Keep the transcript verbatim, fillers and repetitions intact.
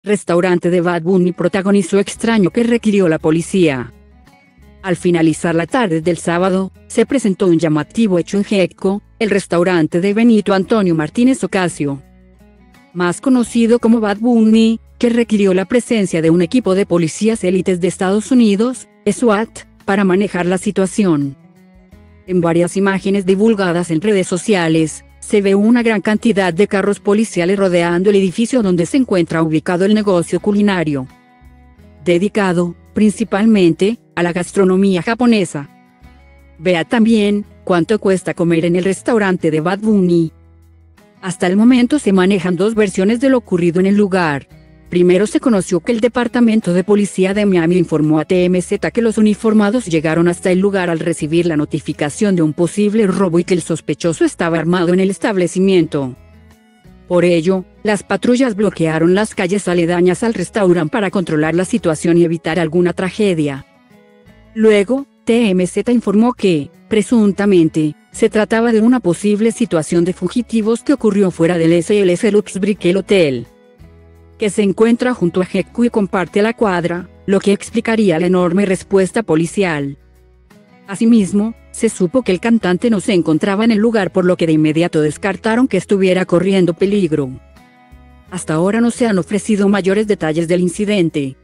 restaurante de Bad Bunny protagonizó extraño que requirió la policía. Al finalizar la tarde del sábado, se presentó un llamativo hecho en Gekko, el restaurante de Benito Antonio Martínez Ocasio, más conocido como Bad Bunny, que requirió la presencia de un equipo de policías élites de Estados Unidos, SWAT, para manejar la situación. En varias imágenes divulgadas en redes sociales, se ve una gran cantidad de carros policiales rodeando el edificio donde se encuentra ubicado el negocio culinario, dedicado, principalmente, a la gastronomía japonesa. Vea también, cuánto cuesta comer en el restaurante de Bad Bunny. Hasta el momento se manejan dos versiones de lo ocurrido en el lugar. Primero se conoció que el Departamento de Policía de Miami informó a T M Z que los uniformados llegaron hasta el lugar al recibir la notificación de un posible robo y que el sospechoso estaba armado en el establecimiento. Por ello, las patrullas bloquearon las calles aledañas al restaurante para controlar la situación y evitar alguna tragedia. Luego, T M Z informó que, presuntamente, se trataba de una posible situación de fugitivos que ocurrió fuera del S L S Lux Brickell Hotel, que se encuentra junto a Gekko y comparte la cuadra, lo que explicaría la enorme respuesta policial. Asimismo, se supo que el cantante no se encontraba en el lugar, por lo que de inmediato descartaron que estuviera corriendo peligro. Hasta ahora no se han ofrecido mayores detalles del incidente.